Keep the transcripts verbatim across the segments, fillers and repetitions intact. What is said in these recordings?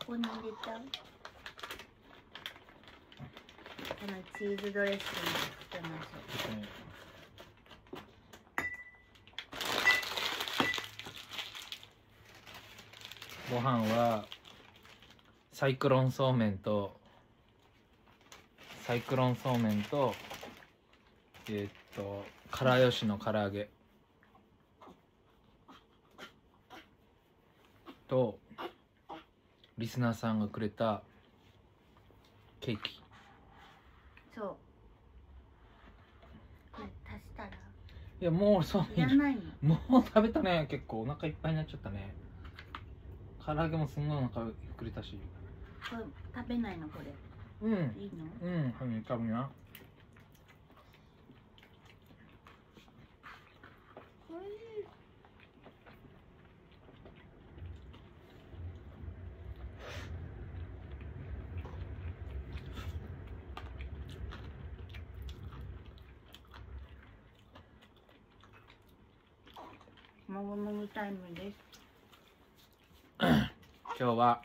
こに入れちゃう。このチーズドレッシングつけましょう。 ご飯はサイクロンそうめんとサイクロンそうめんとえー、っとからよしの唐揚げとリスナーさんがくれたケーキ。 そう。これ足したら。 いやもうそういらないの。 もう食べたね。結構お腹いっぱいになっちゃったね。唐揚げもすんごいお腹膨れたし。 これ食べないのこれ。 うん。 いいの？ うん。はい、多分な。 もぐもぐタイムです。 今日は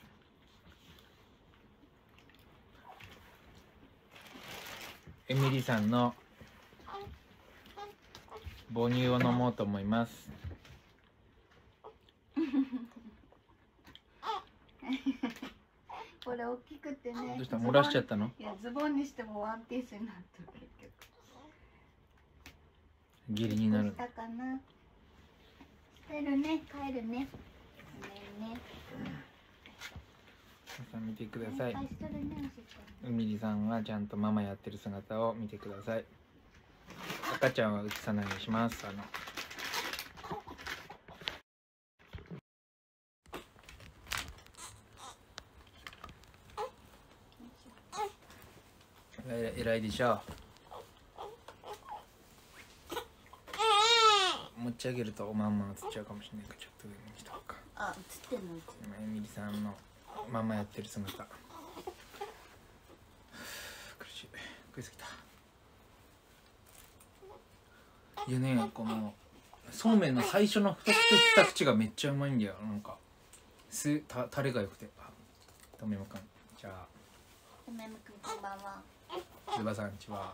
エミリさんの母乳を飲もうと思います。 これ大きくてね。 どうした？漏らしちゃったの？ いや、ズボンにしてもワンピースになってる結局。 義理になる。 したかな。帰るね、帰るね。ごめんね。 皆さん見てください。 ね、 エミリさんがちゃんとママやってる姿を見てください。赤ちゃんは映さないようにします。あのえらいでしょう。持ち上げるとおまんま映っちゃうかもしれないからちょっと上にしとくか。 あ、映ってんの？ エミリさんのママやってる姿。苦しい。食いすぎた。いやね、このそうめんの最初の一口二口がめっちゃうまいんだよ。なんかすたタレが良くて。あ、とめむくん、じゃあ。 とめむくんこんばんは。 ズバさんちは。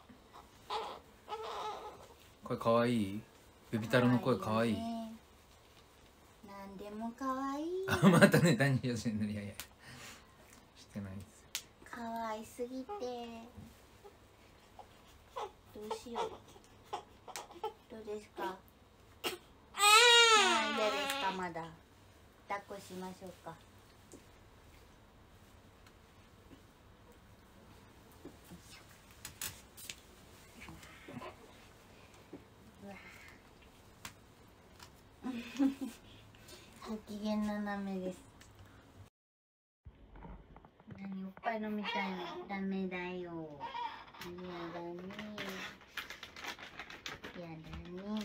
声可愛い？ベビタルの声可愛い？ なんでも可愛い。 あ、またね、何言ってんの？いやいや。してないです。 可愛すぎて。どうしよう。どうですか？ああ、嫌ですか？まだ。抱っこしましょうか。ご機嫌斜めです。何おっぱい飲みたいの？ダメだよ。やだね。やだね。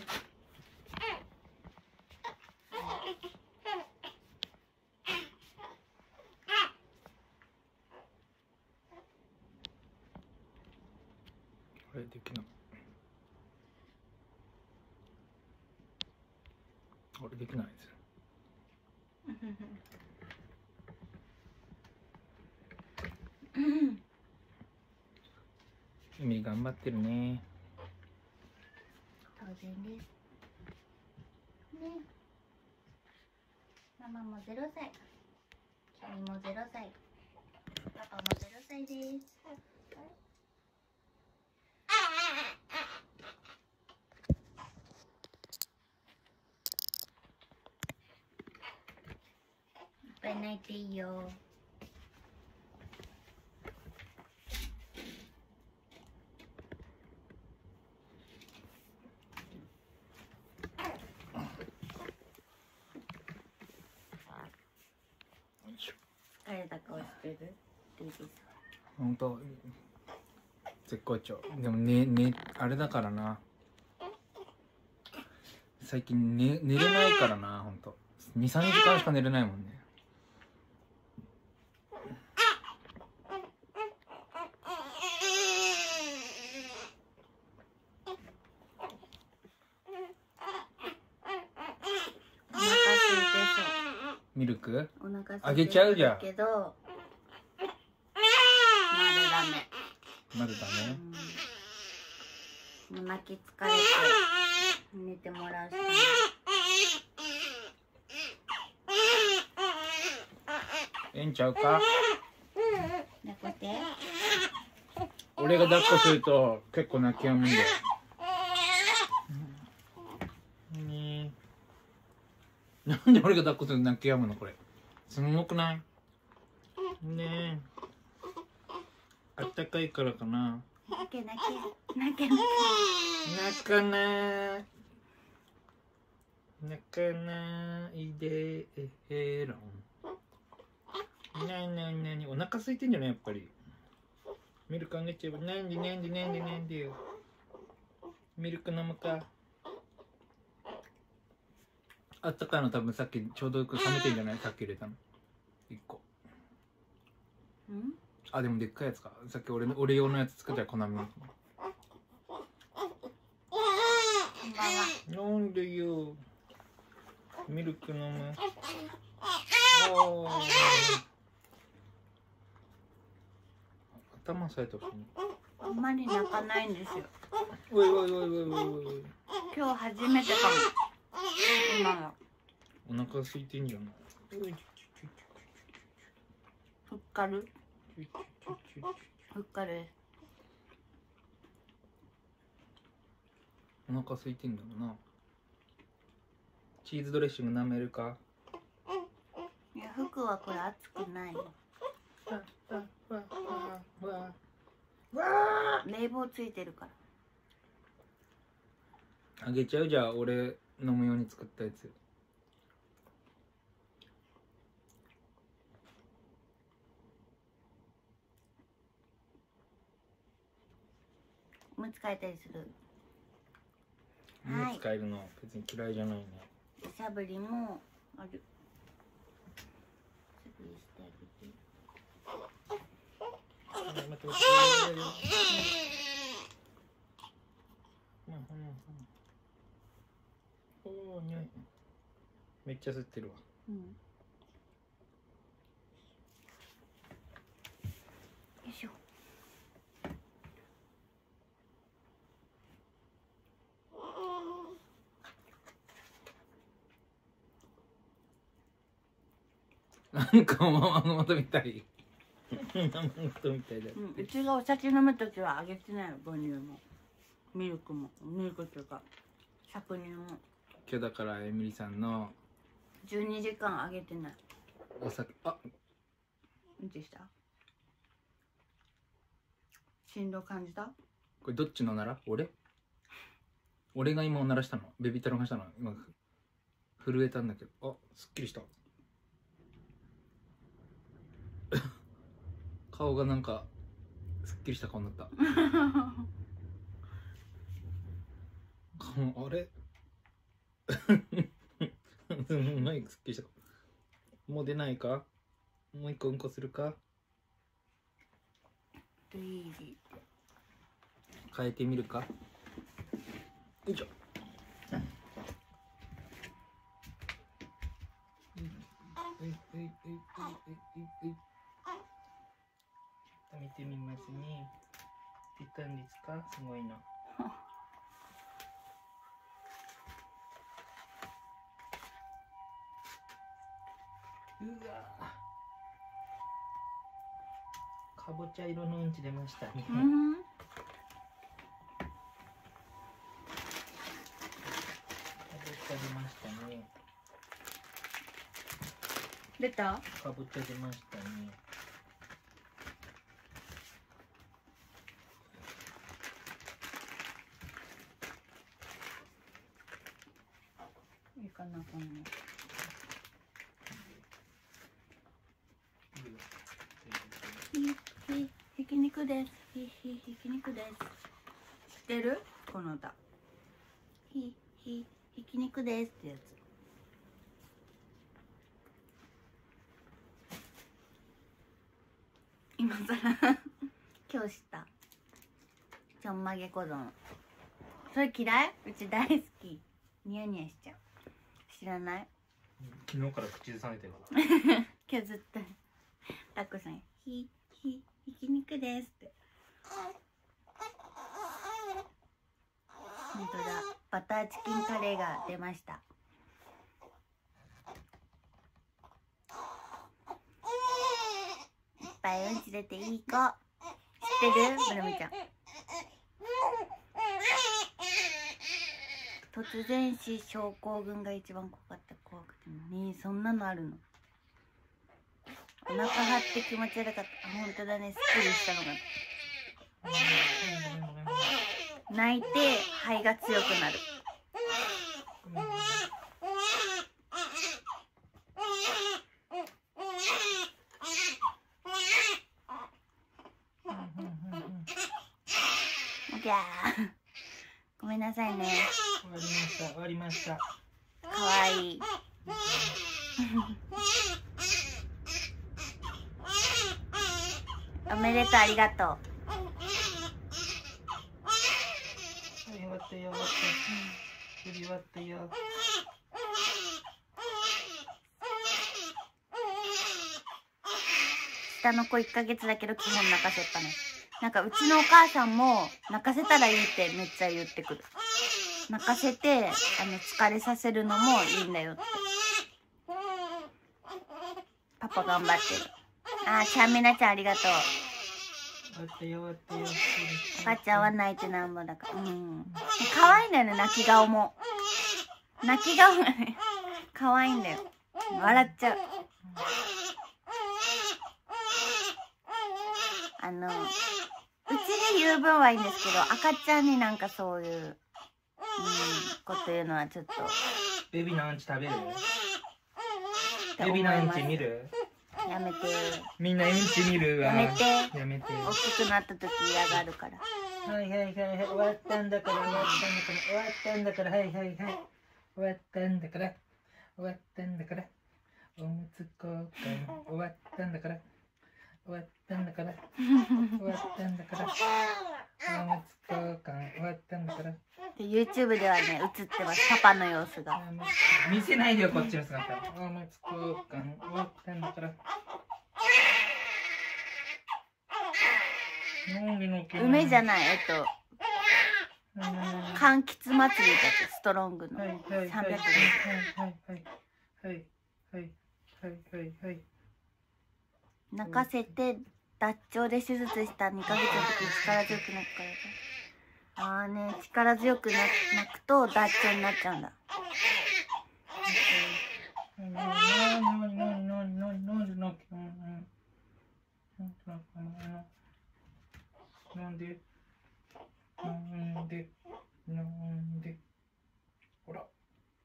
これできない。これできないです。エミリ頑張ってるね。 当然です。ね。ママもゼロさい。君もゼロさい。パパもゼロさいです。いっぱい泣いていいよ。疲れた顔してる？いいです。 本当絶好調。でもねねあれだからな。最近寝寝れないからな。本当二三時間しか寝れないもんね。 お腹空いてそう。 ミルクお腹あげちゃうじゃん。 けどだダメ。 まだダメ。 うん、もう泣き疲れて寝てもらうしかない。 ええんちゃうか。 抱っこて。 俺が抱っこすると結構泣き止むんだよ。ねえ、なんで俺が抱っこすると泣き止むのこれ。すごくない？ねえ。あったかいからかな。 泣け泣け泣け泣泣かない。泣かないでえろん。なになになに、お腹空いてんじゃないやっぱり。ミルクあげちゃえば。なんでなんでなんでなんでよ。ミルク飲むか。あったかいの多分さっきちょうどよく冷めてんじゃない？さっき入れたのいっこ。 ん？ あ、でもでっかいやつか。さっき俺の俺用のやつ作ったら粉ミルク。なんでよ。ミルク飲む。おー。頭さえとしに。 あんまり泣かないんですよ。 おいおいおいおいおいおい。 今日初めてかも。今の。 お腹空いてんじゃない。 ふっかる。ふっかる。 お腹空いてんだろうな。チーズドレッシング舐めるか。 いや、服はこれ熱くないよ。冷房ついてるから。 あげちゃう。じゃあ俺飲むように作ったやつ。 おむつ替えたりする。 おむつ替えるの別に嫌いじゃないね。 しゃぶりもある。しゃぶりしてあげて。 待って待って。おお、匂い。めっちゃ吸ってるわ。 うん。よいしょ。 なんかおままごとみたい。おままごとみたいだ。 うん、うちがお酒飲むときはあげてないよ。母乳もミルクもミルクっていうか搾乳も。 今日だからエミリさんのじゅうにじかんあげてない。 お酒、あ、 うんちした？振動感じた？ これどっちのなら？俺？俺が今おならしたの？ベビータロンがしたの？今震えたんだけど、あ、すっきりした。顔がなんかすっきりした顔になった顔あれマイクすっきりした顔。もう出ないか？もう一個うんこするか？変えてみるか？よいしょ。見てみますね。出たんですか？すごいな。うわ。かぼちゃ色のうんち出ましたね。 うん。 かぼちゃ出ましたね。 出た？ かぼちゃ出ましたね。 いいかな、この。ひひひき肉です。ひひひき肉です。知ってる？この歌。ひひひき肉ですってやつ。今さら今日知った。ちょんまげ小丼。それ嫌い？うち大好き。ニヤニヤしちゃう。知らない？ 昨日から口ずさんでたよ。 今日ずっとたくさんひひひきき肉ですって。本当だ、バターチキンカレーが出ました。いっぱいうんち出ていい子知ってる？ブルムちゃん。突然死症候群が一番怖かった。怖くてもね、そんなのあるの？お腹張って気持ち悪かった。本当だね、すっきりしたのが。泣いて肺が強くなる。ギャー。ごめんなさいね。 終わりました。終わりました。 かわいい。おめでとう、ありがとう。はい、 終わったよ。終わったよ。 下の子いっかげつだけど基本泣かせっぱね。なんかうちのお母さんも泣かせたらいいってめっちゃ言ってくる。泣かせてあの疲れさせるのもいいんだよって。パパ頑張ってる。あー、ちゃんみなちゃんありがとう。 終わったよ、終わったよ。 お母ちゃんは泣いてなんぼだから。うん。可愛いんだよね、泣き顔も。泣き顔がね、可愛いんだよ。笑っちゃう。あの、うちで言う分はいいんですけど、赤ちゃんになんかそういう、うん、こと言うのはちょっと。 ベビーのアンチ食べる？ベビーのアンチ見る？ やめて。 みんなうんち見るわ。 やめて。 やめて。 大きくなった時嫌がるから。 はいはいはいはい、終わったんだから、終わったんだから、終わったんだから、はいはいはい。終わったんだから、終わったんだから。おむつ交換、終わったんだから。終わったんだから。終わったんだから。おむつ交換、終わったんだから。 で YouTube ではね、映ってます。パパの様子が。 見せないでよ、こっちの姿。おむつ交換、終わったんだから。 梅じゃない、えっと柑橘祭りだって、ストロングのさんびゃくえん。 はいはいはいはいはいはいはい。 泣かせて脱腸で手術したにかげつの時力強くなるから。ああね、力強くな泣くと脱腸になっちゃうんだ。 なんでなんでなんでほら。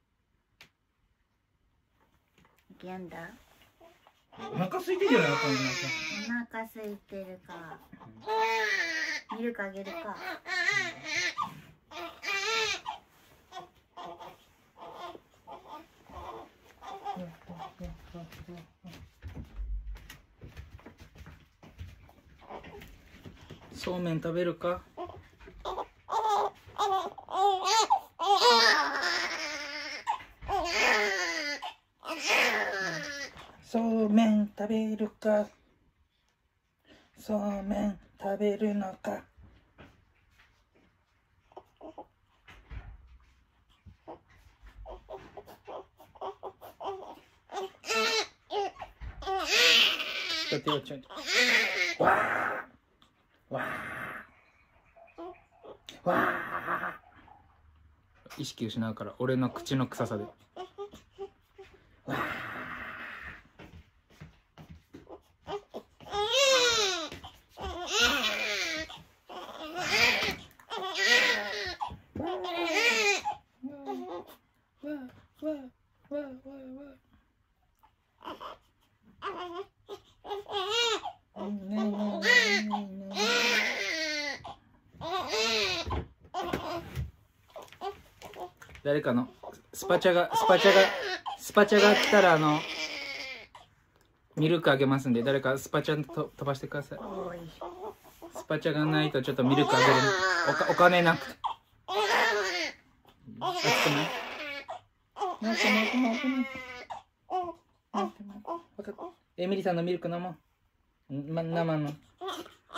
やんだ。 お腹空いてるよな、こんな。 お腹空いてるか。ミルクあげるか。 そうめん食べるか。そうめん食べるか。そうめん食べるのか。ちょっとよ、ちょっと。わーわーわー。意識失うから、俺の口の臭さで。わー。誰かのスパチャがスパチャがスパチャが来たらあのミルクあげますんで、誰かスパチャと飛ばしてください。スパチャがないとちょっとミルクあげるおかお金なくて。あってない。なんかなんかなんかなんかエミリさんのミルク飲もう。ま、生の。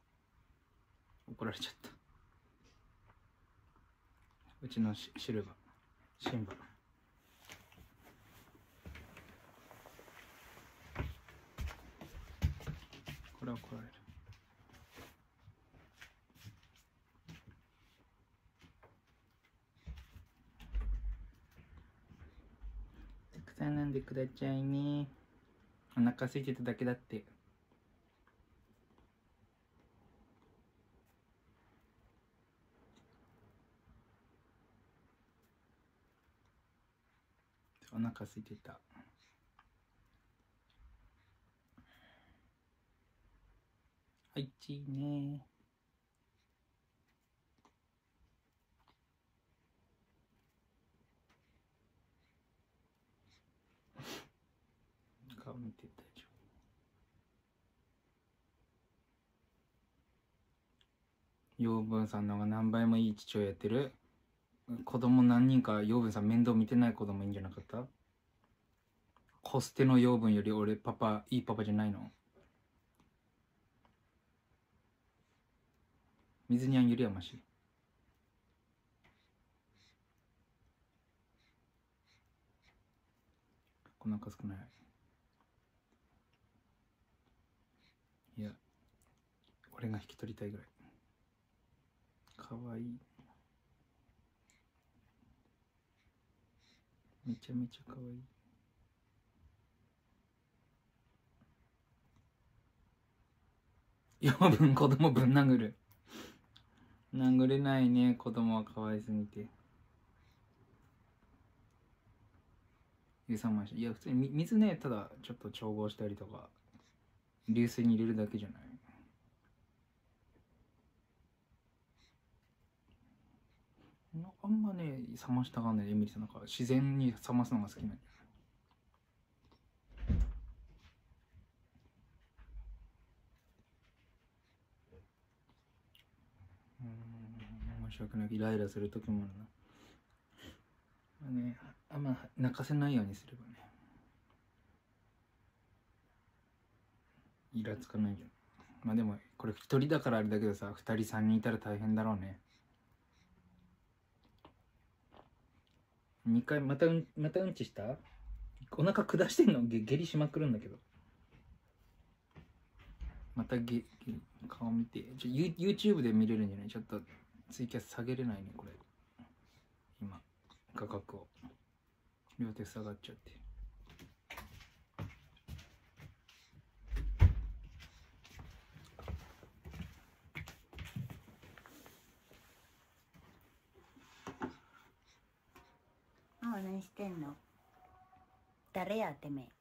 怒られちゃった。うちのシシルバー、シンバ。これは怒られる。たくさん飲んでくだちゃいね。お腹空いてただけだって。お腹空いてた。はいちーね。顔見て大丈夫。養分さんの方が何倍もいい父親やってる。子供何人か養分さん面倒見てない子供いいんじゃなかった？コステの養分より俺パパいいパパじゃないの？水にあげるやまし。お腹少ない。いや、俺が引き取りたいぐらい。かわいい。めちゃめちゃかわいい。養分子供ぶん殴る。殴れないね、子供はかわいすぎて。ゆさましいや、普通に水ね、ただちょっと調合したりとか流水に入れるだけじゃない。あんまね冷ましたがんない。エミリさんなんか自然に冷ますのが好きなんじゃない？うん、申し訳ない。イライラする時もあるな。まあね、あんま泣かせないようにすればね、イラつかないじゃん。まあでもこれ一人だからあれだけどさ、二人三人いたら大変だろうね。にかいまたうんまたうんちした？お腹下してんの？げ下痢しまくるんだけど。またげげ顔見て。ちょ YouTube で見れるんじゃない？ちょっとツイキャス下げれないねこれ。今価格を両手下がっちゃって。 ああ、何してんの？誰やてめ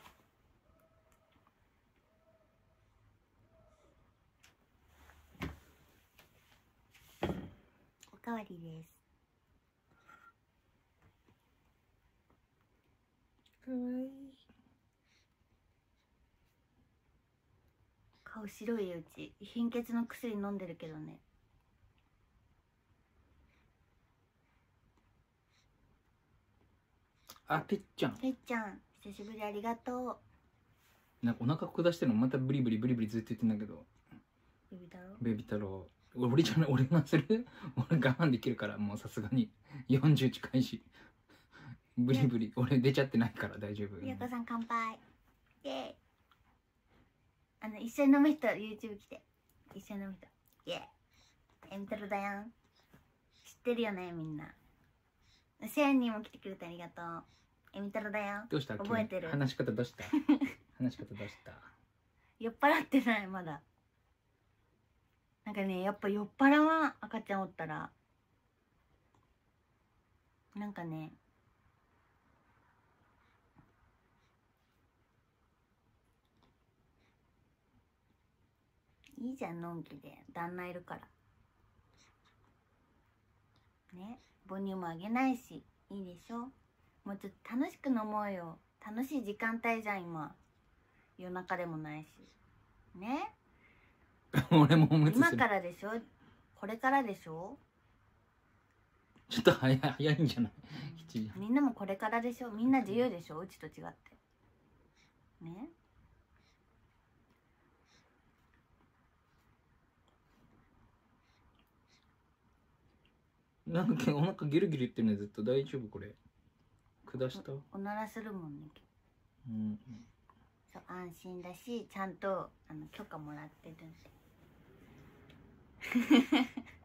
え。おかわりです。 かわいい。 顔白いうち貧血の薬飲んでるけどね。 あ、てっちゃん。 てっちゃん、久しぶりありがとう。なんかお腹下してるのまたブリブリブリブリずっと言ってんだけど。 ベビ太郎。 ベビ太郎。俺じゃない、俺がする俺我慢できるから、もうさすがによんじゅう近いし。ブリブリ、俺出ちゃってないから大丈夫。 みやこさん乾杯。イエーイ。あの、一緒に飲む人、YouTube 来て。一緒に飲む人。イエーイ。えみ太郎だよん。知ってるよね、みんな。せんにんも来てくれてありがとう。えみ太郎だよ。 どうした？ 覚えてる？ 話し方どうした？話し方どうした？ 酔っ払ってない、まだ。なんかね、やっぱ酔っ払わん、赤ちゃんおったら。なんかね、いいじゃん、のんきで。旦那いるから。ね、母乳もあげないし、いいでしょ？もうちょっと楽しく飲もうよ。楽しい時間帯じゃん、今。夜中でもないし。ね？ 俺もおむつする。 今からでしょ？これからでしょ？ ちょっと早い、早いんじゃない？ みんなもこれからでしょ？みんな自由でしょ？うちと違って。ね？ なんかお腹ギュルギュル言ってるね、ずっと。大丈夫これ？下した？ おならするもんね。 うん。 そう、安心だし、ちゃんとあの許可もらってるんで。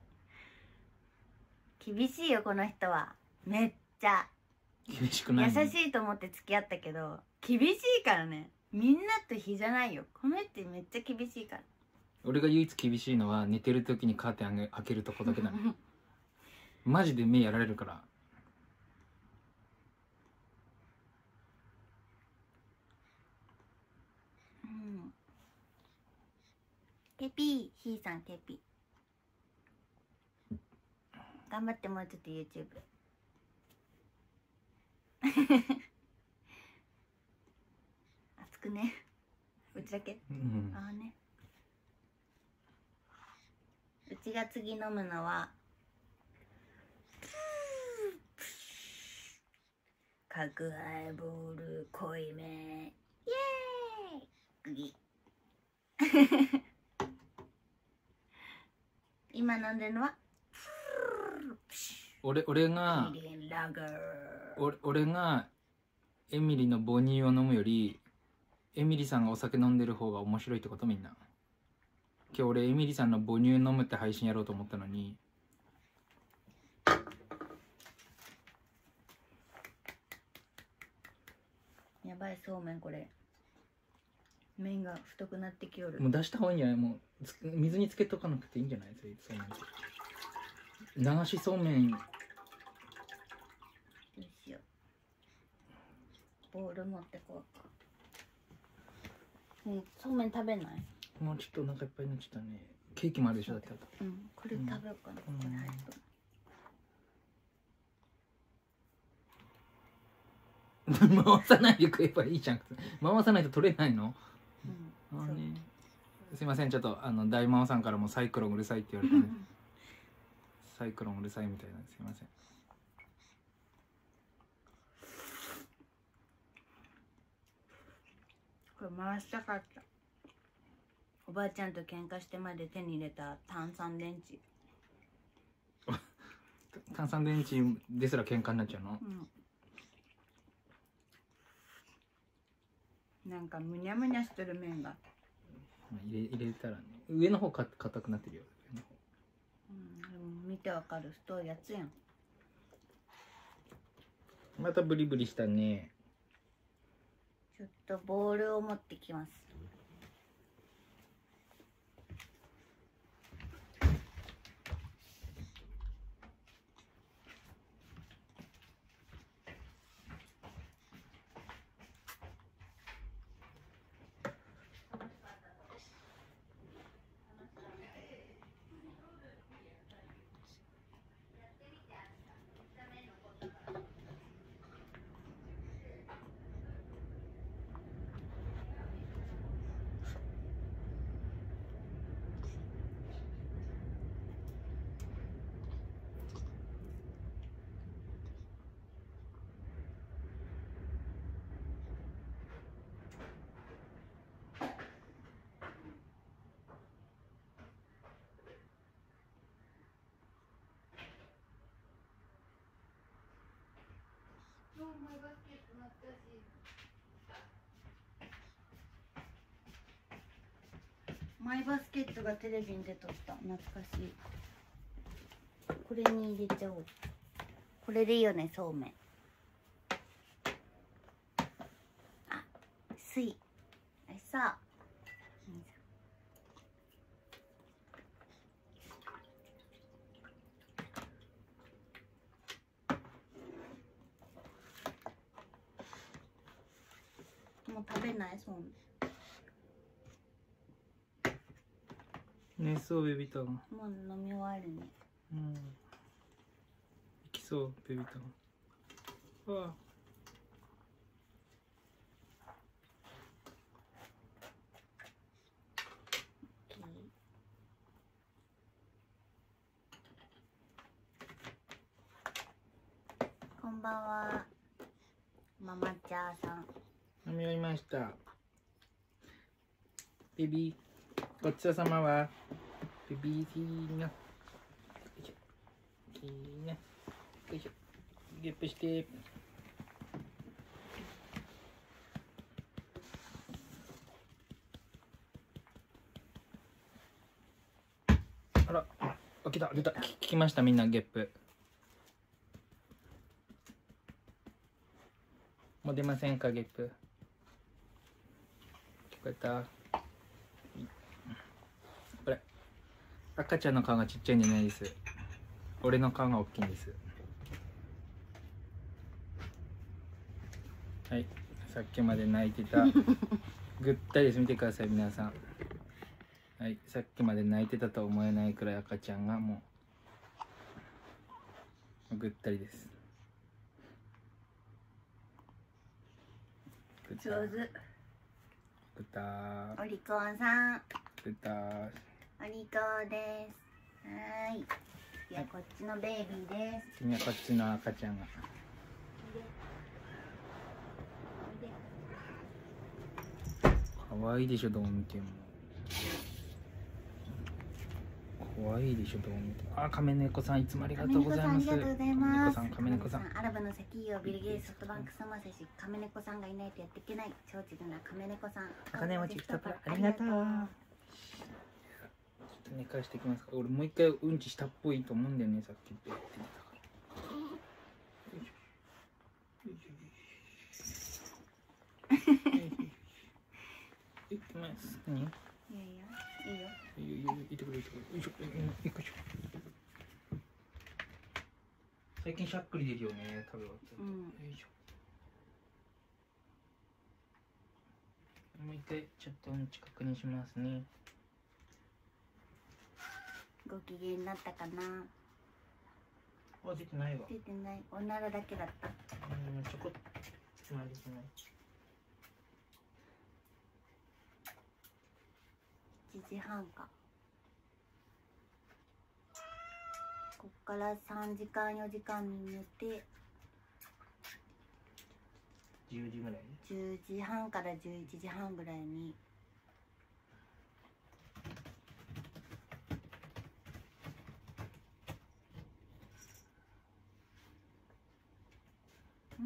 厳しいよこの人は。めっちゃ厳しくないの？ 優しいと思って付き合ったけど厳しいからね。みんなと比じゃないよ。この人めっちゃ厳しいから。 俺が唯一厳しいのは寝てる時にカーテン開けるとこだけだね。マジで目やられるから。 うん。ケピー、ひーさんケピー。頑張ってもうちょっと YouTube。熱くね。うちだけ？ うん。 ああね。うちが次飲むのは角ハイボール濃いめ。イエーイ。グギ。今飲んでるのは俺俺がミリンラガー。 俺俺がエミリの母乳を飲むよりエミリさんがお酒飲んでる方が面白いってこと？みんな。今日俺エミリさんの母乳飲むって配信やろうと思ったのに。 やばい、そうめんこれ麺が太くなってきよる。 もう出した方がいいんじゃない？もうつ水につけとかなくていいんじゃない？そういうそうめん流しそうめん。 どうしよう。ボール持ってこうか。うん、そうめん食べない？ もうちょっとお腹いっぱいになっちゃったね。ケーキもあるでしょだって。 うん、これ食べようかな。 うんこれ入ると。 回さないで食えばいいじゃん。回さないと取れないの？ うん、 あーね。すいません、ちょっとあの大魔王さんからもサイクロンうるさいって言われてね。サイクロンうるさいみたいなんです。すいません。 これ回したかった。おばあちゃんと喧嘩してまで手に入れた炭酸電池。 炭酸電池ですら喧嘩になっちゃうの？ うん、なんかむにゃむにゃしてる麺が。 入れ入れたらね、上の方か硬くなってるよ。上の方。 うん、でも見てわかる太いやつやん。 またブリブリしたね。 ちょっとボールを持ってきます。マイバスケットがテレビに出とった。懐かしい。これに入れちゃおう。これでいいよね、そうめん。あ、水。おいしそう。もう食べないそうめん。 ね、そうベビータウン。 もう飲み終わるね。 うん。行きそうベビータウン。わあ。 こんばんは。ママチャーさん。 飲み終わりました。ベビー。ごちそうさまは。ベビーティーナ。ティーナ。 ゲップして。あら、あ、来た、出た、聞きました、みんなゲップ。もう出ませんか、ゲップ。聞こえた。これ、赤ちゃんの顔がちっちゃいんじゃないです。俺の顔が大きいんです。はい、さっきまで泣いてたぐったりです。見てください皆さん。はい、さっきまで泣いてたと思えないくらい赤ちゃんがもうぐったりです。ぐった上手。 ぐったー。 お利口さん。 ぐったー。 お利口です。はーい。次はこっちのベイビーです。 次はこっちの赤ちゃんが。可愛いでしょ、どう見ても。可愛いでしょ、どう見ても。あ、亀猫さん、いつもありがとうございます。 ありがとうございます。 亀猫さん、亀猫さん。 アラブの石油をビルゲイツソフトバンクサマーセシ、亀猫さんがいないとやっていけない。超ちぐな亀猫さん。 茜餅ふたパラありがとう。ちょっと寝かしていきますか。俺もう一回うんちしたっぽいと思うんだよね、さっきって言ってたから。いきます。何？いいやいや、いいよ。 いよいいよ、いてくれいてくれ。よいしょ、よいしょ。最近しゃっくり出るよね、食べ終わって。 うん。 よいしょ。もう一回ちょっとうんち確認しますね。 ご機嫌になったかな。 あ、出てないわ。 出てない。おならだけだった。 うん、ちょこっと出てない。 いちじはんか。こっからさんじかんよじかんに寝てじゅうじぐらいじゅうじはんからじゅういちじはんぐらいにん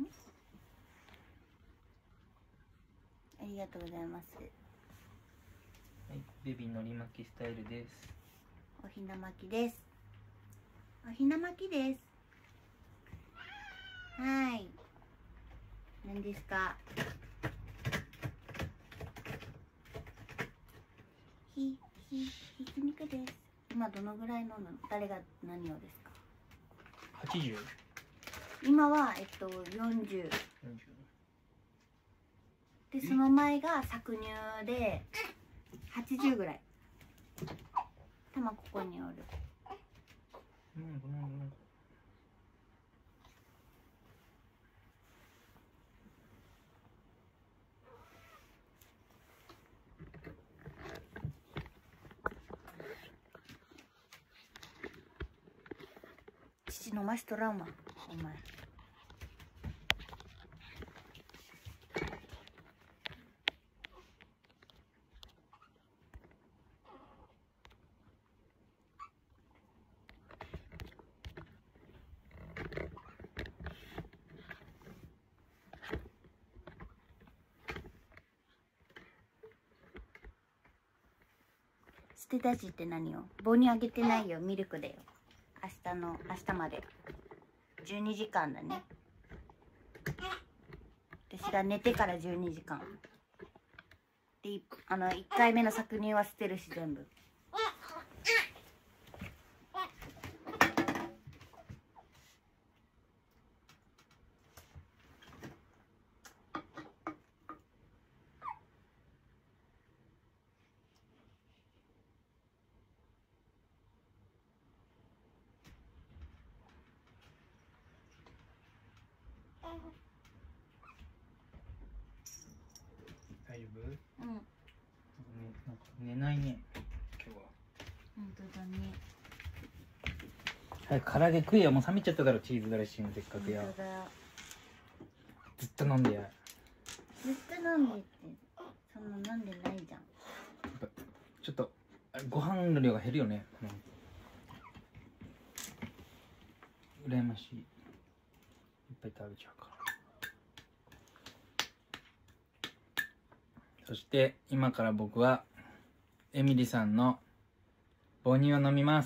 ありがとうございます。 はい、ベビーのり巻きスタイルです。 おひな巻きです。おひな巻きです。はい。何ですか。ひ、ひ、ひき肉です。今どのぐらい飲むの？誰が何をですか？ はちじゅう？ 今はえっとよんじゅう。 よんじゅう。 でその前が搾乳ではちじゅうぐらい。たまここにおる。 うん、ごめんごめん。 父飲ましとらんわお前。捨てたしって何よ。棒にあげてないよ。ミルクだよ。明日の明日までじゅうにじかんだね。私が寝てからじゅうにじかんで、いあのいっかいめの搾乳は捨てるし全部。 大丈夫？ うん。 ね、なんか寝ないね今日は。 本当だね。 はい、唐揚げ食えよ。もう冷めちゃっただろ、チーズドレッシングせっかくや。 本当だ。 ずっと飲んでや。 ずっと飲んでってそんな飲んでないじゃん。 ちょっとご飯の量が減るよね。うん、羨ましい。 ぱい食べちゃうから。そして今から僕はエミリさんの母乳を飲みます。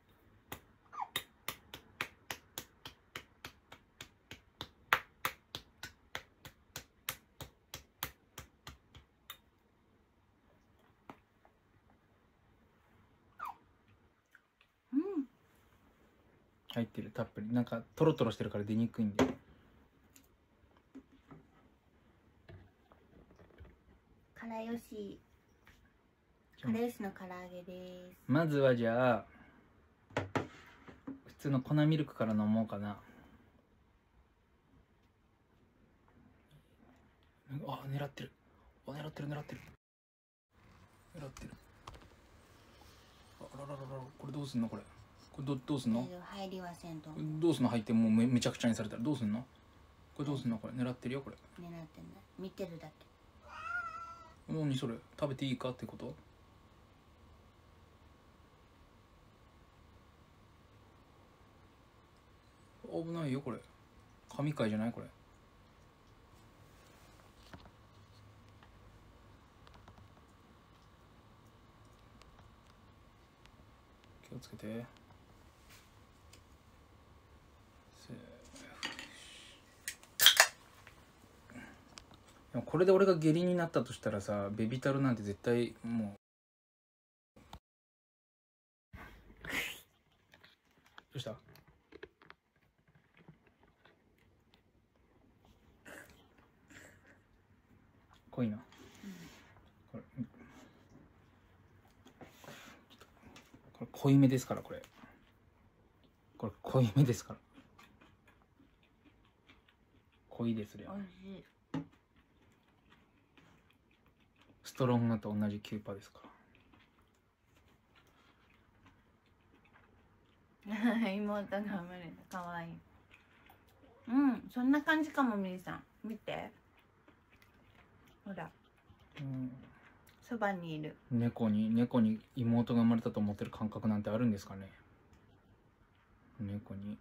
入ってる、たっぷり。なんかトロトロしてるから出にくいんで。 からよしからよしの唐揚げです。 まずはじゃあ普通の粉ミルクから飲もうかな。あ、狙ってる。あ、狙ってる狙ってる狙ってる。あらららら、これどうすんのこれ。これ ど, どうすんの入りはせんと。 どうすんの入ってもう め, めちゃくちゃにされたらどうすんのこれどうすんのこれ。狙ってるよこれ。 狙ってない。見てるだけ。 何それ。食べていいかってこと。危ないよこれ。神回じゃないこれ。気をつけて。でもこれで俺が下痢になったとしたらさ、ベビタルなんて絶対もう。どうした。濃いな、うん、これこれ濃いめですから。これこれ濃いめですから。濃いですよ。 おいしい。 ストロングと同じキューパーですから。 妹が無理だ。かわいい。うん、そんな感じかも。みりさん見て、ほら、うん、そばにいる猫に猫に妹が生まれたと思ってる感覚なんてあるんですかね。猫に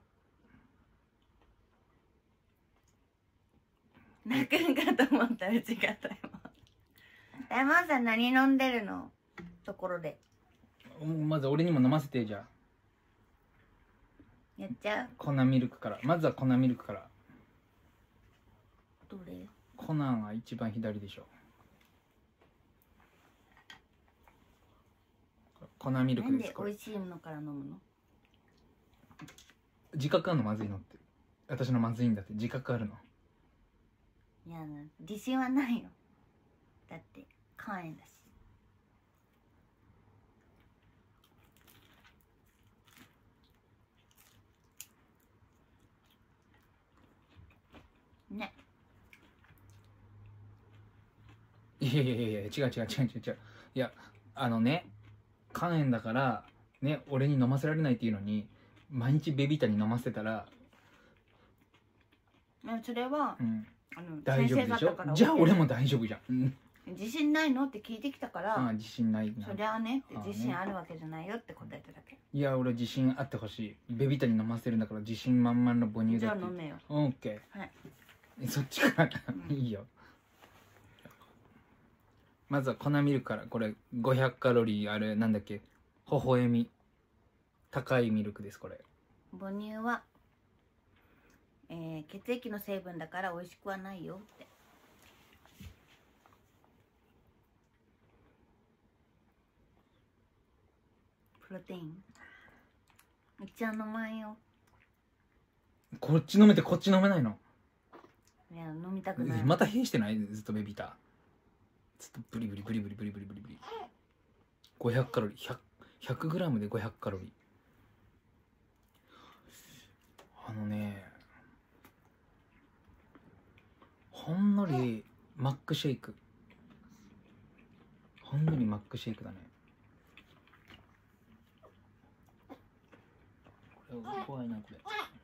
泣くんかと思ったら違ったよ。大門さん何飲んでるの。ところでまず俺にも飲ませて。じゃあやっちゃう。 粉ミルクから。まずは粉ミルクから。 どれ。 粉が一番左でしょ。粉ミルクです。 なんで美味しいのから飲むの。 自覚あるの。まずいのって。私のまずいんだって自覚あるの。 いや、自信はないよ。だって肝炎だし。ね。 いやいやいやいや、違う違う違う違う違う。いや、あのね、肝炎だからね、俺に飲ませられないっていうのに毎日ベビータに飲ませたら、 それは、 うん、 あの大丈夫でしょ。じゃあ俺も大丈夫じゃん、うん、 自信ないのって聞いてきたから。 ああ、自信ないな。 そりゃあね、自信あるわけじゃないよって答えただけ。 いや、俺自信あってほしい。ベビータに飲ませるんだから自信満々の母乳だって。 じゃあ飲めよ。 オッケー。 はい。 そっちから、うん、いいよ。まずは粉ミルクから。これごひゃくカロリーある、なんだっけ、微笑み高いミルクです。これ母乳は、えー、血液の成分だから美味しくはないよって。プロテインうちは飲まんよ。 こっち飲めてこっち飲めないの。 いや、飲みたくない。 また冷えしてない。ずっとベビータずっとブリブリブリブリブリブリブリブリ。ごひゃくカロリー、ひゃく、ひゃくグラムでごひゃくカロリー。あのね、ほんのりマックシェイク。ほんのりマックシェイクだね。これ怖いな、これ。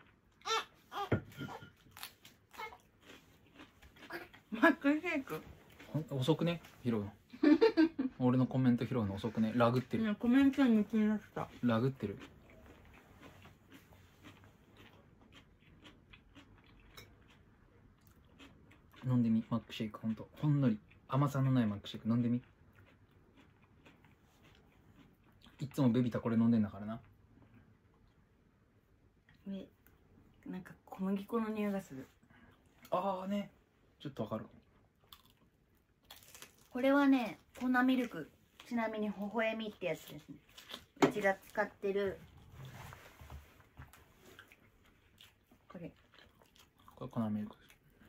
マックシェイク遅くね、拾うの。俺のコメント拾うの遅くね。ラグってる。 コメントに気になった。 ラグってる。 飲んでみ。マックシェイク、ほんとほんのり甘さのないマックシェイク飲んでみ。いつもベビタこれ飲んでんだからな。 え、なんか小麦粉の匂いがする。 ああね、ちょっとわかる。 これはね、粉ミルク、ちなみに微笑みってやつですね。うちが使ってるこれ。 これ粉ミルク。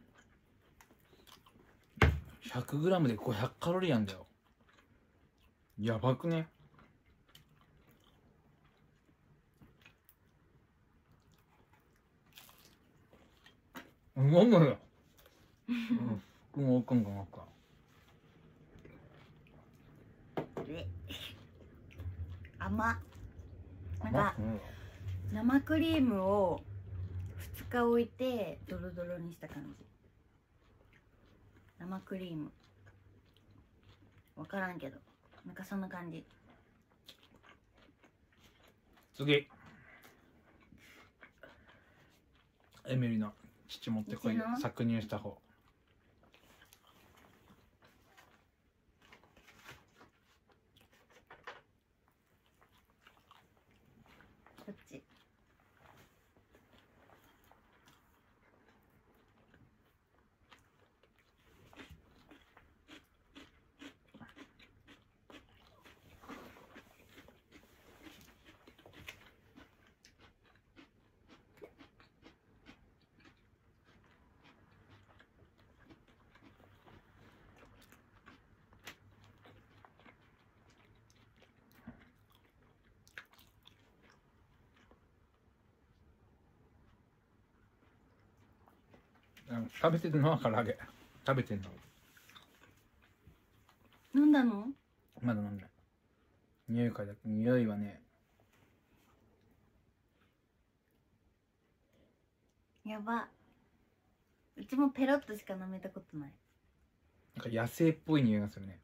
ひゃくグラムでごひゃくカロリーなんだよ。やばくね。飲むよ。うん、もうくんかなか。 え、甘。なんか生クリームをふつか置いてドロドロにした感じ。生クリーム分からんけど、なんかそんな感じ。 次、エミリの父持ってこいよ。搾乳した方。 こっち。 食べてるのは唐揚げ。食べてんの飲んだの？ まだ飲んでない。匂い嗅いだ。匂いはね、 やば。うちもペロッとしか飲めたことない。 なんか野生っぽい匂いがするね。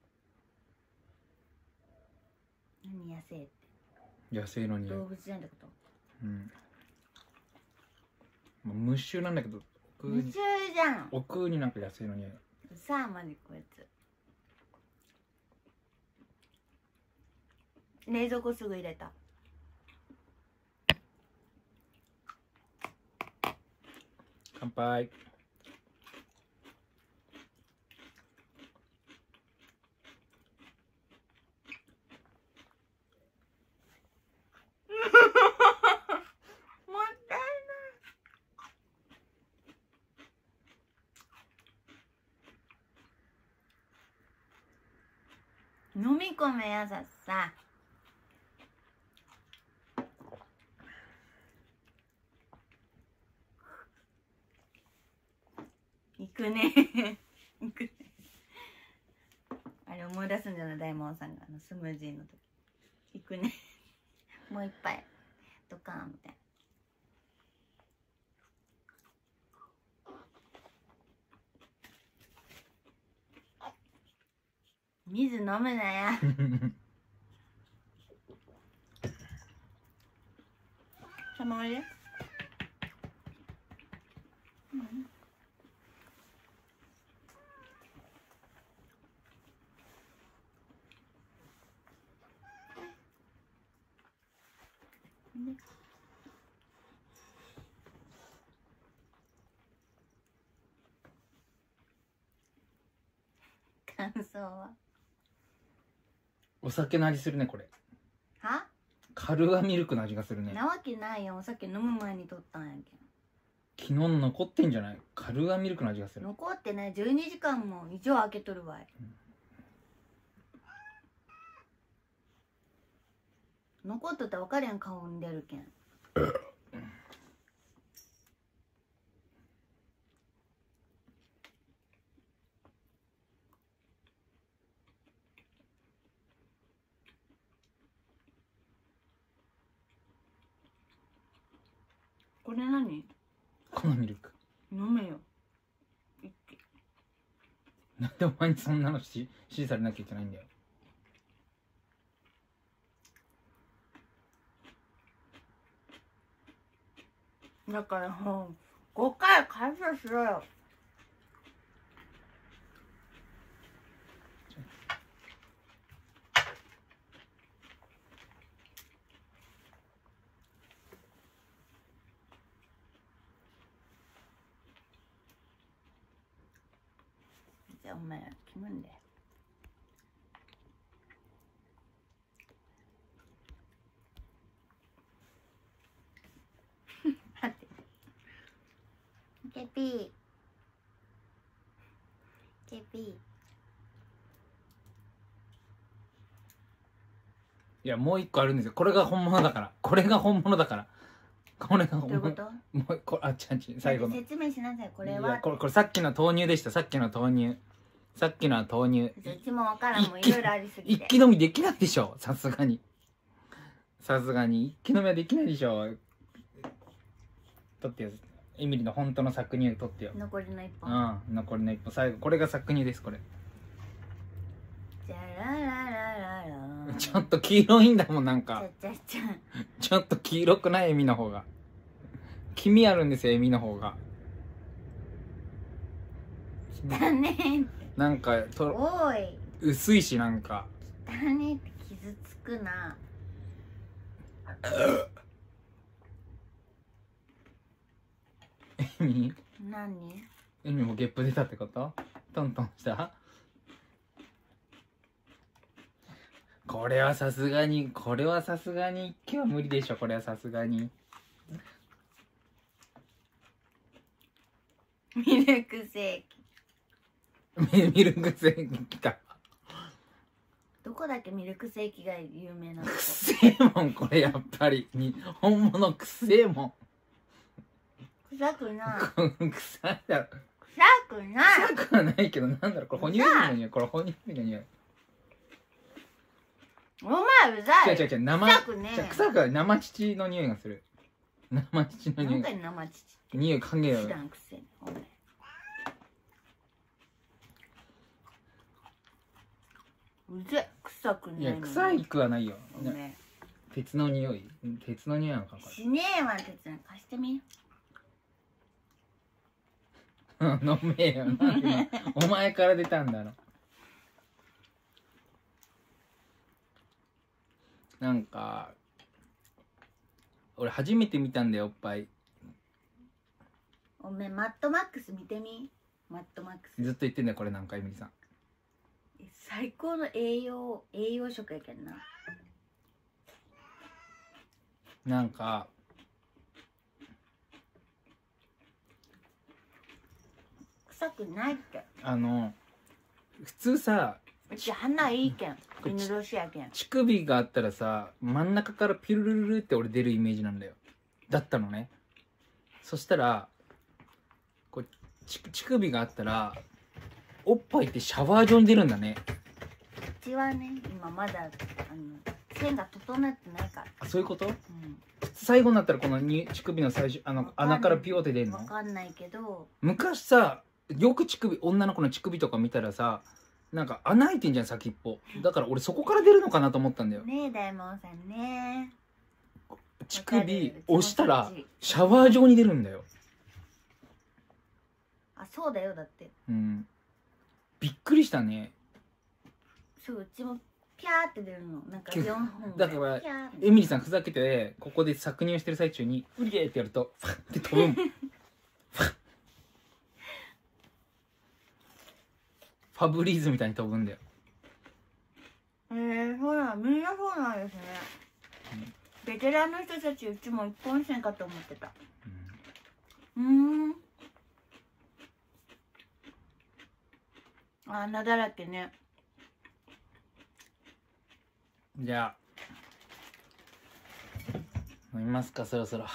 何野生って？ 野生の匂い。 動物じゃんってこと？ うん。まあ、無臭なんだけど、 無臭じゃん。 奥になんか野生の匂い。 さあマジこいつ。冷蔵庫すぐ入れた。 乾杯。 もったいない。飲み込めやささ。行くね行くね。あれ思い出すんじゃない、大門さんがあのスムージーの時。行くねもう一杯ドカーンみたいな。水飲むなやそのままで、うん、感想は？ お酒の味するね、これ。 は？ カルーアミルクの味がするね。 なわけないよ、お酒飲む前に取ったんやけん。 昨日の残ってんじゃない？カルーアミルクの味がする。 残ってない。じゅうにじかんも以上開けとるわい、うん、残っとったら分かるやん、顔んでるけんこれ何？ このミルク飲めよ。 なんでお前にそんなの指示されなきゃいけないんだよ。 だからもうごかい解説しろよ。 お前気分で待ってケピーケピーいやもう一個あるんですよ。これが本物だから。これが本物だから。これがどういうこ本物。 と？ もうこあっちゃんち最後の。 説明しなさい。これいやはこれこれさっきの豆乳でした。さっきの豆乳。さっきのは豆乳。 うちもわからんもん、いろいろありすぎて。 一気飲みできないでしょ。さすがに。さすがに一気飲みはできないでしょ。取ってよ。エミリの本当の搾乳取ってよ。 残りの一本。 うん、残りの一本。最後これが搾乳です。これ。 じゃららららら。 ちょっと黄色いんだもんなんか。 ちゃちゃちゃ。 ちょっと黄色くないエミの方が。黄身あるんですよエミの方が。 だね。 なんかとおい。 薄いしなんか。 だねって傷つくな。 エミ何？ エミもゲップ出たってこと？トントンした？これはさすがにこれはさすがに一気は無理でしょ。これはさすがにミルクセーミミルクセーキきた。 どこだっけミルクセーキが有名なの？ くせえもんこれやっぱりに本物くせえもん。 臭くない。 臭いだろ。 臭くない。 臭くはないけどなんだろうこれ哺乳瓶の匂い。これ哺乳瓶の匂い。 お前うざい。 違う違う違う生臭くねえ。 臭くは生乳の匂いがする。生乳の匂い。 なんか生乳匂い嗅げよ。 知らんくせに。お前うぜえ臭くねえいやのに。 臭いくはないよ。 お前鉄の匂い。鉄の匂いなのかこしねえわ。鉄なん貸してみ。 れ。飲めよ。なんでお前から出たんだろ。なんか俺初めて見たんだよおっぱい。 おめえマットマックス見てみ。マットマックスずっと言ってんだよこれなんかエミリさん。 最高の栄養栄養食やけんな。 なんか臭くないって。 あの普通さうち鼻いいけん。 これ犬年やけん。 乳首があったらさ真ん中からピルルルルって俺出るイメージなんだよ。だったのね。そしたらこう乳乳首があったらおっぱいってシャワー状に出るんだね。 うちはね今まだあの線が整ってないから。 あそういうこと？ うん最後になったらこのに乳首の最初あの穴からピヨって出るの？ わかんないけど昔さよく乳首女の子の乳首とか見たらさなんか穴開いてんじゃん先っぽ。だから俺そこから出るのかなと思ったんだよ。 ねえ大門さんね。 乳首わかる押したらうちもそっちシャワー状に出るんだよ。 あそうだよだって。 うんびっくりしたね。 そううちもピャーって出るのなんかよんほんだからピャーエミリさんふざけてここで搾乳してる最中に「ウリエ!」ってやるとファッって飛ぶもんファッファブリーズみたいに飛ぶんだよ。 えー、そうなんみんなそうなんですね、うん、ベテランの人たちうちも一本線かと思ってた。うーんあ穴だらけね。 じゃあ飲みますかそろそろ。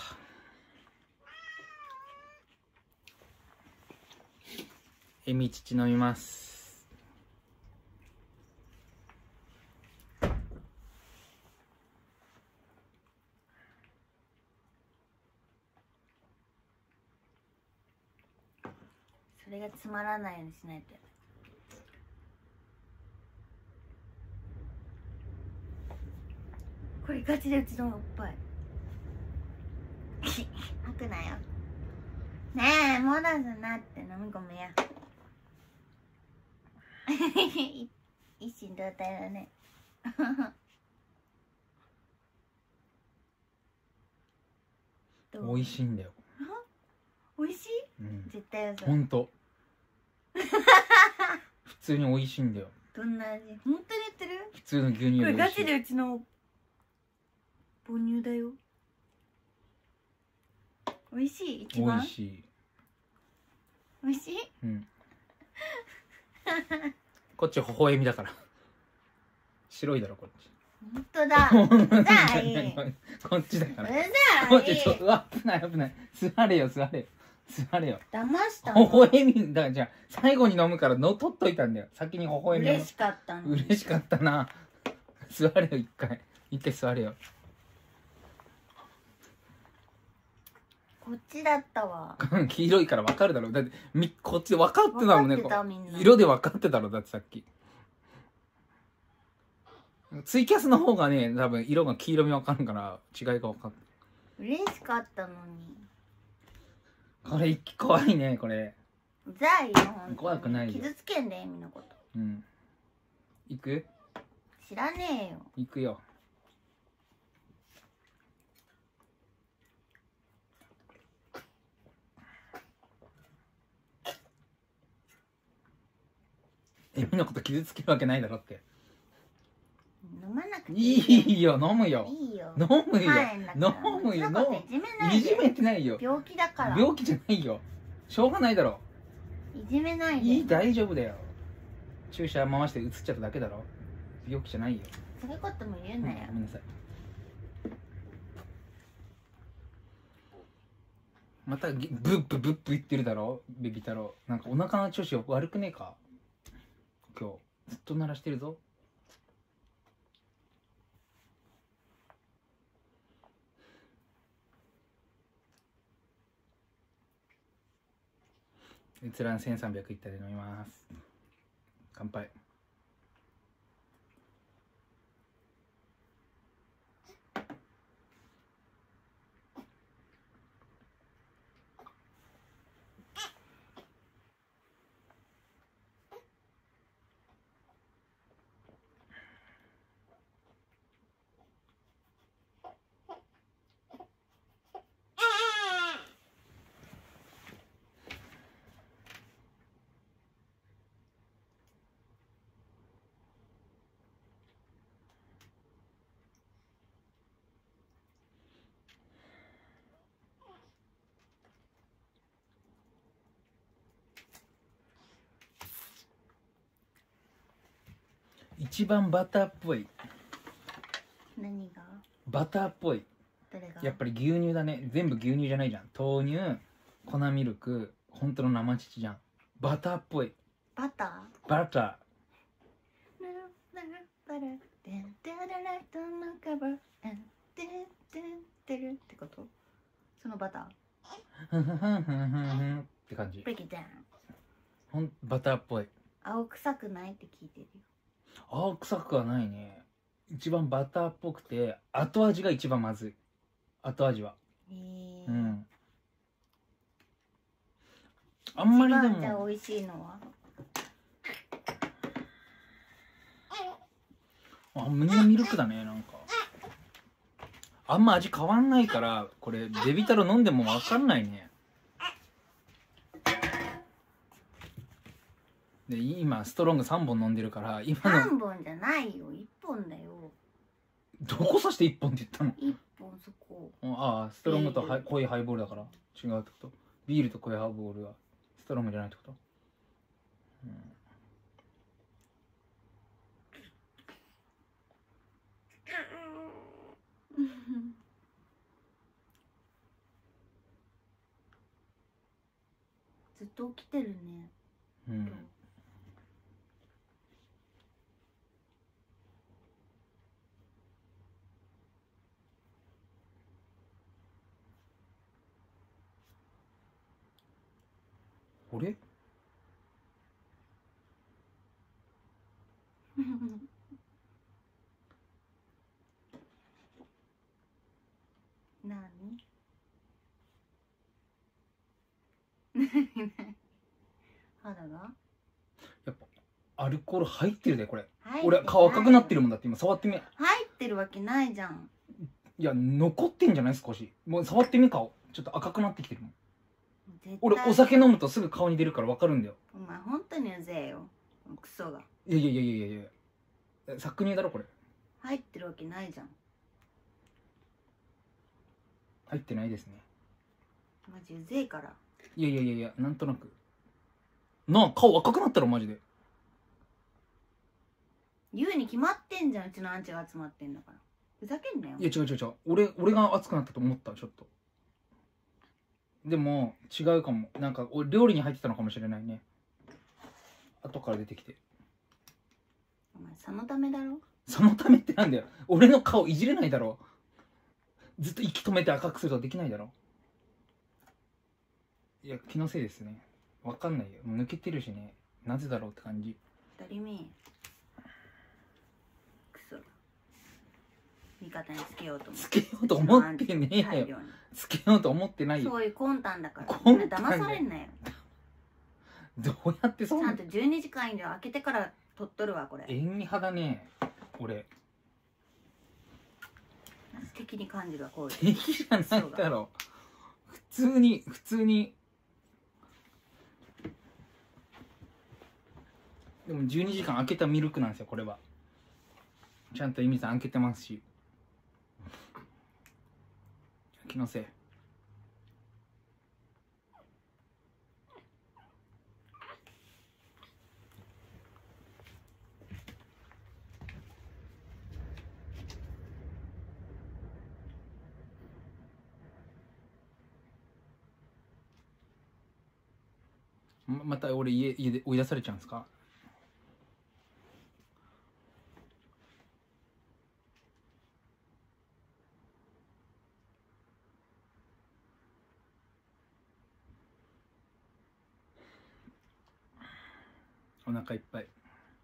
えみ乳飲みます。 それがつまらないようにしないと。これガチでうちのおっぱい吐くなよ。ねえもうだぞなって飲み込むや一心同体だねどう美味しいんだよ。 美味しい、 うん、 絶対嘘。 ほんと普通に美味しいんだよ。 どんな味？本当に言ってる？ 普通の牛乳これガより美味しい。 チでうちの母乳だよ。美味しい？一美番味しい。 美味しい？ うんこっち微笑みだから白いだろこっち。 本当だ。うざい。 こっちだかうら。 ざこっちちょい。 うわ危ない危ない。座れよ座れよ座れよ。 騙した微の。 笑みだからじゃあ最後に飲むからの取っといたんだよ。先に微笑み。 嬉しかったの。 嬉しかったな。座れよ一回一回座れよ。 こっちだったわ。 黄色いから分かるだろ。だってみこっち分かってたもんね。 分かってたみんな。 色で分かってたろだってさっき。ツイキャスの方がね多分色が黄色み分かるから違いが分かる。 嬉しかったのに。 これ怖いねこれ。 うざいよ本当に。 怖くないよ傷つけんでエミのこと。 うん行く知らねえよ。 行くよ。エミのこと傷つけるわけないだろって。 飲まなくていいよ飲むよいいよ。 飲むよはいんだから飲むよそんなこといじめないで。 いじめてないよ。 病気だから。 病気じゃないよ。しょうがないだろ。 いじめないで。 いい大丈夫だよ。注射回して映っちゃっただけだろ。病気じゃないよ。 そういうことも言ううん、ごなよ。 めんなさい。またぎブッブブッブ言ってるだろベビ太郎。なんかお腹の調子悪くねえか今日ずっと鳴らしてるぞ。閲覧せんさんびゃくいったで飲みます。乾杯。一番バターっぽい。 何が？ バターっぽい。 どれが？ やっぱり牛乳だね。全部牛乳じゃないじゃん。豆乳、粉ミルク、本当の生乳じゃん。バターっぽい。 バター？ バター。 ってこと？そのバター？ ふんふんふんふんふんって感じ。 ブレイキダウン。 ほんバターっぽい。 青臭くないって聞いてるよ。 青臭くはないね。一番バターっぽくて後味が一番まずい。後味は。 へえ。 うん。あんまりでも。 じゃあ美味しいのは？ あ、胸ミルクだねなんか。あんま味変わんないからこれベビタロ飲んでも分かんないね。で今ストロングさんぼん飲んでるから今のさんぼんじゃないよ、いっぽんだよ。 どこさしていっぽんって言ったの？ いっぽんそこ。 ああストロングとは濃いハイボールだから違うってこと？ビールと濃いハイボールはストロングじゃないってこと？うんずっと起きてるね。 うんあれ？ なに？肌が？ やっぱアルコール入ってるでこれ。 入ってない。 俺顔赤くなってるもんだって今触ってみ。 入ってるわけないじゃん。 いや残ってんじゃない少し。もう触ってみ顔。ちょっと赤くなってきてるもん。 絶対俺お酒飲むとすぐ顔に出るから分かるんだよ。 お前本当にうぜえよ。 クソが。 いやいやいやいやいや搾乳だろこれ。 入ってるわけないじゃん。 入ってないですね。 マジうぜえから。 いやいやいやいや、なんとなくなあ、顔赤くなったろマジで。 言うに決まってんじゃん、うちのアンチが集まってんだから。ふざけんなよ。 いや違う違う違う、俺俺が熱くなったと思った。ちょっとでも違うかも。なんか俺料理に入ってたのかもしれないね、後から出てきて。 お前そのためだろ。 そのためってなんだよ。俺の顔いじれないだろ。ずっと息止めて赤くするとできないだろ。いや気のせいですね。わかんないよ、もう抜けてるしね。なぜだろうって感じ。 二人目クソ味方につけようと思って。 つけようと思ってねえよ。つけようと思ってないよ。 そういう魂胆だから。 魂胆騙されんなよ。 どうやってそうちゃんとじゅうにじかん以上開けてから取っとるわこれ。 演技派だね俺。 素敵に感じるわこういう。 敵じゃないだろ。普通に普通に。でもじゅうにじかん開けたミルクなんですよこれは。ちゃんと意味さん開けてますし。気のせい。ままた俺家家で追い出されちゃうんですか。お腹いっぱい。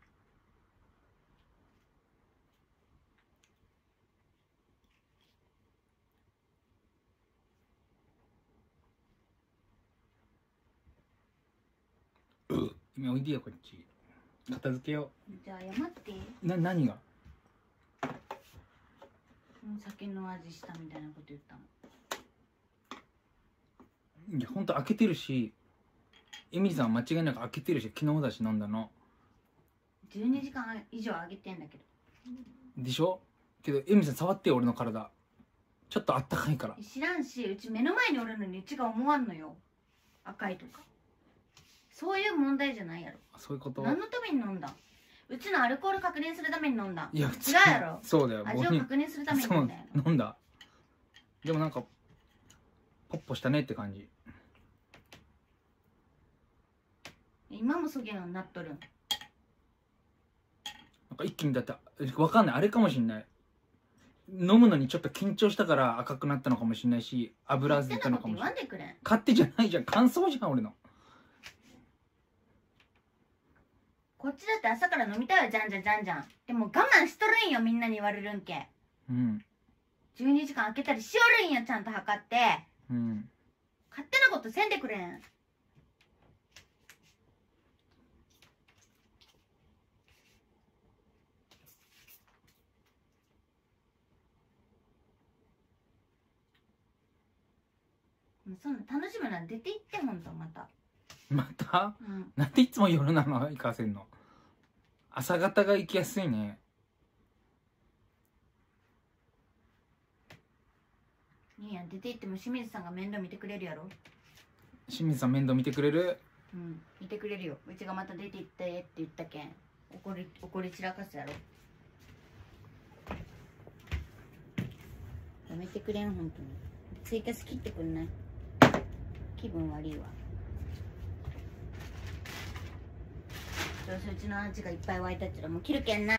今おいでよこっち。片付けよう。じゃあ謝っていい？ な何が？ 酒の味したみたいなこと言ったの。 いやほんと開けてるし、エミリさんは間違いなく開けてるし、昨日だし飲んだの。 じゅうにじかん以上あげてんだけど。 でしょ？けどエミリさん触ってよ俺の体。ちょっとあったかいから。 知らんし、うち目の前におるのにうちが思わんのよ。赤いとか。そういう問題じゃないやろ。 そういうこと。 何のために飲んだ？うちのアルコール確認するために飲んだ。 いや違うやろ。 そうだよ。 味を確認するために飲んだよ。 そう飲んだ。でもなんかポッポしたねって感じ。 今もそげんようになっとるん。 なんか一気にだってわかんない、あれかもしんない。飲むのにちょっと緊張したから赤くなったのかもしれないし、油出たのかもしれない。勝手じゃないじゃん、乾燥じゃん俺の。 こっちだって朝から飲みたいよ、じゃんじゃんじゃんじゃん。でも我慢しとるんよ、みんなに言われるんけ。 うん。 じゅうにじかん空けたりしおるんよ、ちゃんと測って。 うん。 勝手なことせんでくれん。そんな楽しむなら出て行って、ほんとまた。 また、 うん、 なんでいつも夜なの行かせんの。朝方が行きやすいね。 いいや、出て行っても清水さんが面倒見てくれるやろ。 清水さん面倒見てくれる？ うん、見てくれるよ。うちがまた出て行ってって言ったけん怒り怒り散らかすやろ。やめてくれん、ほんとに。ツイキャス切ってくんない？気分悪いわ。どうせうちのアンチがいっぱい湧いたっちらもう切るけんな。